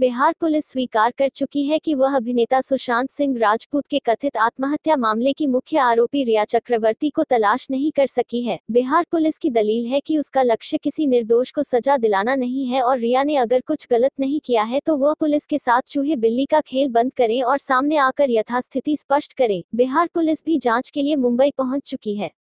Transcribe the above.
Bihar police स्वीकार कर चुकी है कि वह अभिनेता सुशांत सिंह राजपूत के कथित आत्महत्या मामले की मुख्य आरोपी रिया चक्रवर्ती को तलाश नहीं कर सकी है। बिहार पुलिस की दलील है कि उसका लक्ष्य किसी निर्दोष को सजा दिलाना नहीं है और रिया ने अगर कुछ गलत नहीं किया है तो वह पुलिस के साथ चूहे बिल्ली का खेल बंद करे और सामने आकर यथास्थिति स्पष्ट करे। बिहार पुलिस भी जांच के लिए मुंबई पहुंच चुकी है।